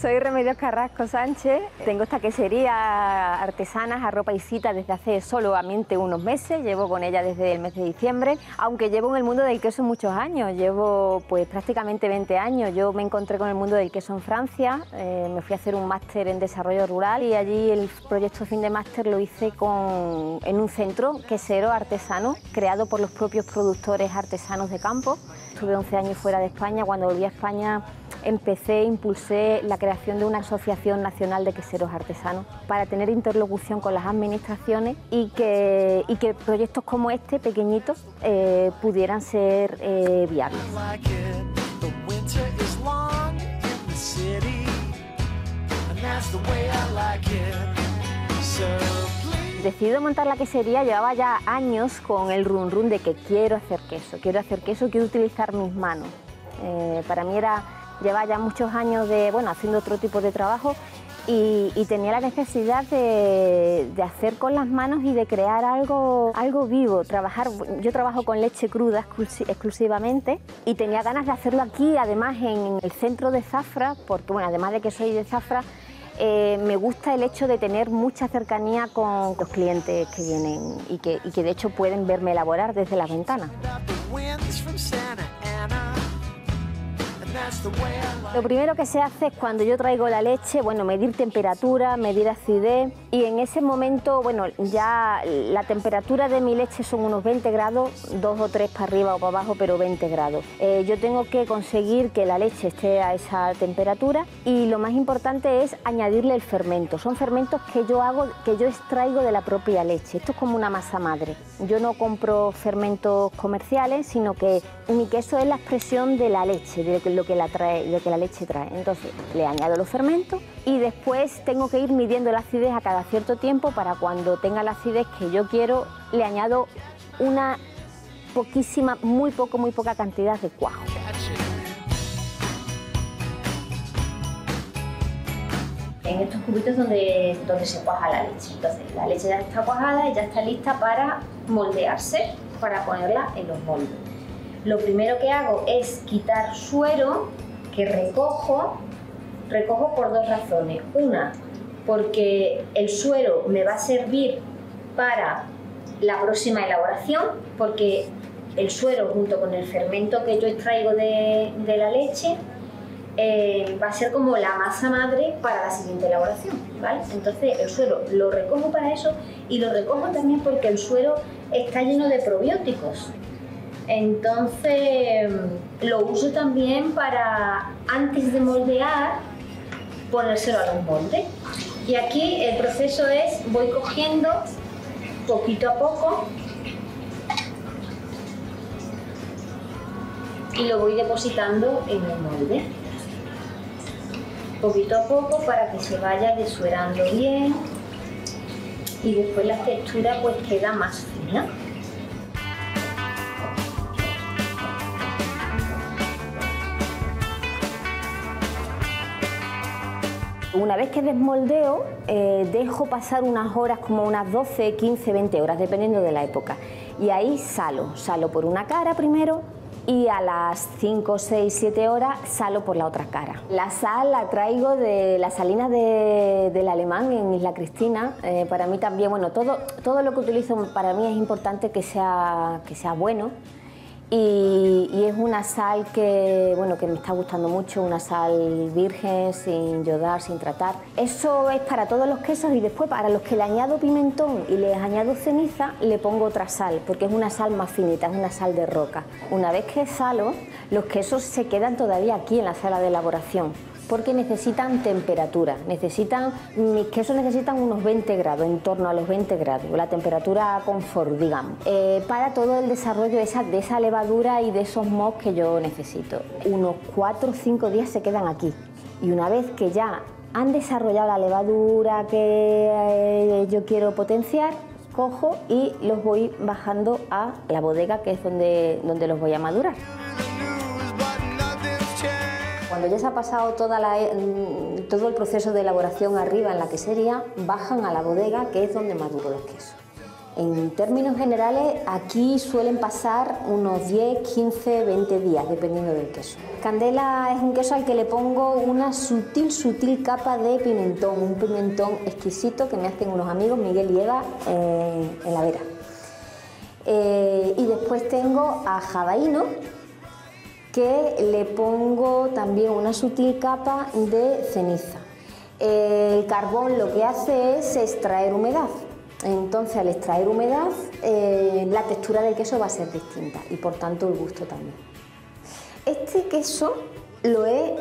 Soy Remedios Carrasco Sánchez, tengo esta quesería artesana Jarro Paisita desde hace solamente unos meses, llevo con ella desde el mes de diciembre, aunque llevo en el mundo del queso muchos años, llevo pues prácticamente 20 años. Yo me encontré con el mundo del queso en Francia, me fui a hacer un máster en desarrollo rural y allí el proyecto fin de máster lo hice en un centro quesero artesano creado por los propios productores artesanos de campo. Estuve 11 años fuera de España. Cuando volví a España impulsé la creación de una asociación nacional de queseros artesanos para tener interlocución con las administraciones y que proyectos como este, pequeñitos, pudieran ser viables. Decidí montar la quesería, llevaba ya años con el run run de que quiero hacer queso, quiero utilizar mis manos. Para mí llevaba ya muchos años haciendo otro tipo de trabajo y tenía la necesidad de hacer con las manos y de crear algo vivo. Yo trabajo con leche cruda exclusivamente y tenía ganas de hacerlo aquí, además en el centro de Zafra, porque además de que soy de Zafra, me gusta el hecho de tener mucha cercanía con los clientes que vienen y que de hecho pueden verme elaborar desde las ventanas. Lo primero que se hace es cuando yo traigo la leche, medir temperatura, medir acidez y en ese momento, ya la temperatura de mi leche son unos 20 grados, 2 o 3 para arriba o para abajo, pero 20 grados. Yo tengo que conseguir que la leche esté a esa temperatura y lo más importante es añadirle el fermento. Son fermentos que yo extraigo de la propia leche. Esto es como una masa madre. Yo no compro fermentos comerciales, sino que mi queso es la expresión de la leche, de lo que la leche trae. Entonces le añado los fermentos y después tengo que ir midiendo la acidez a cada cierto tiempo para cuando tenga la acidez que yo quiero, le añado una muy poca cantidad de cuajo. En estos cubitos donde se cuaja la leche. Entonces la leche ya está cuajada y ya está lista para moldearse, para ponerla en los moldes. Lo primero que hago es quitar suero que recojo por dos razones. Una, porque el suero me va a servir para la próxima elaboración, porque el suero junto con el fermento que yo extraigo de la leche va a ser como la masa madre para la siguiente elaboración, ¿vale? Entonces el suero lo recojo para eso y lo recojo también porque el suero está lleno de probióticos. Entonces lo uso también para, antes de moldear, ponérselo a los moldes. Y aquí el proceso es, voy cogiendo poquito a poco y lo voy depositando en el molde. Poquito a poco para que se vaya desuerando bien y después la textura pues queda más fina. Una vez que desmoldeo, dejo pasar unas horas, como unas 12, 15, 20 horas, dependiendo de la época. Y ahí salo por una cara primero y a las 5, 6, 7 horas salo por la otra cara. La sal la traigo de las salinas del Alemán, en Isla Cristina. Para mí también, todo lo que utilizo para mí es importante que sea bueno. Y es una sal que me está gustando mucho, una sal virgen, sin yodar, sin tratar. Eso es para todos los quesos y después para los que le añado pimentón y les añado ceniza, le pongo otra sal, porque es una sal más finita, es una sal de roca. Una vez que salo, los quesos se quedan todavía aquí en la sala de elaboración, porque necesitan temperatura, mis quesos necesitan unos 20 grados, en torno a los 20 grados, la temperatura confort, digamos, para todo el desarrollo de esa levadura y de esos mohos que yo necesito. Unos 4 o 5 días se quedan aquí y una vez que ya han desarrollado la levadura que yo quiero potenciar, cojo y los voy bajando a la bodega, que es donde los voy a madurar. Cuando ya se ha pasado todo el proceso de elaboración arriba en la quesería, bajan a la bodega, que es donde maduro los quesos. En términos generales, aquí suelen pasar unos 10, 15, 20 días, dependiendo del queso. Candela es un queso al que le pongo una sutil capa de pimentón, un pimentón exquisito que me hacen unos amigos, Miguel y Eva, en La Vera. Y después tengo a Jabaíno, que le pongo también una sutil capa de ceniza. El carbón lo que hace es extraer humedad. Entonces, al extraer humedad, la textura del queso va a ser distinta y por tanto el gusto también. Este queso lo he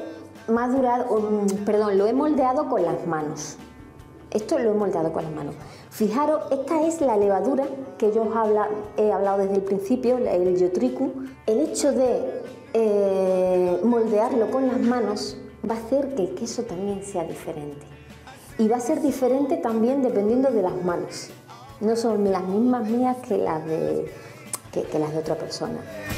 moldeado con las manos. Esto lo he moldeado con las manos. Fijaros, esta es la levadura que yo he hablado desde el principio, el yotriku. El hecho de moldearlo con las manos va a hacer que el queso también sea diferente. Y va a ser diferente también dependiendo de las manos. No son las mismas mías que las de otra persona.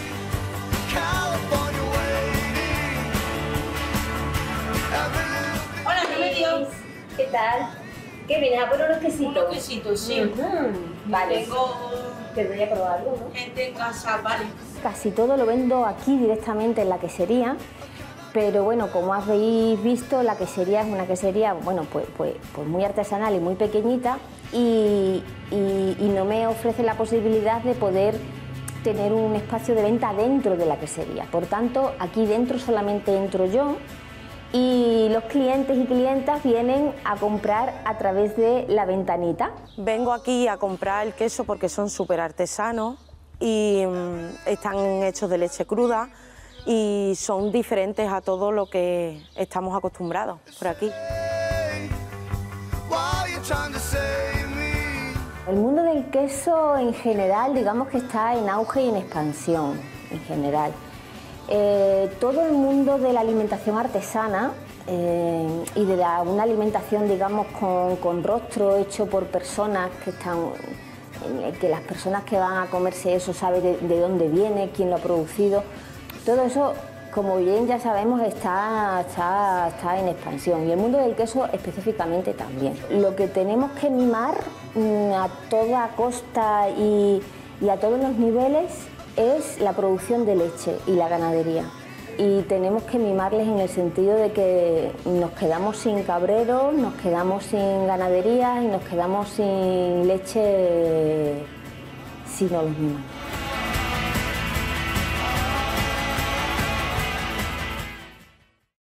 Hola, Remedios. ¿Qué tal? ¿Qué vienes a poner unos quesitos? Unos quesitos, sí. Vale. Tengo Te voy a probarlo, ¿no? gente en casa, vale. Casi todo lo vendo aquí directamente en la quesería. Pero bueno, como habéis visto, la quesería es una quesería, bueno, pues muy artesanal y muy pequeñita y no me ofrece la posibilidad de poder tener un espacio de venta dentro de la quesería. Por tanto, aquí dentro solamente entro yo y los clientes y clientas vienen a comprar a través de la ventanita. Vengo aquí a comprar el queso porque son súper artesanos y están hechos de leche cruda y son diferentes a todo lo que estamos acostumbrados por aquí. El mundo del queso en general, digamos que está en auge y en expansión en general. Todo el mundo de la alimentación artesana y de una alimentación, digamos, con rostro hecho por personas que las personas que van a comerse eso saben de dónde viene, quién lo ha producido. Todo eso, como bien ya sabemos, está en expansión y el mundo del queso específicamente también. Lo que tenemos que mimar a toda costa y a todos los niveles es la producción de leche y la ganadería. Y tenemos que mimarles en el sentido de que nos quedamos sin cabreros, nos quedamos sin ganadería y nos quedamos sin leche si no los mimamos.